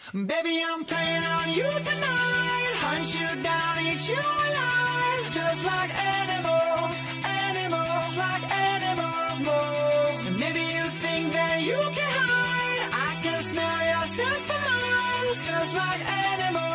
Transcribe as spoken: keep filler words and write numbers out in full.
Baby, I'm playing on you tonight. Hunt you down, eat you alive. Just like animals, animals, like animals, moles. And maybe you think that you can hide. I can smell yourself for miles. Just like animals.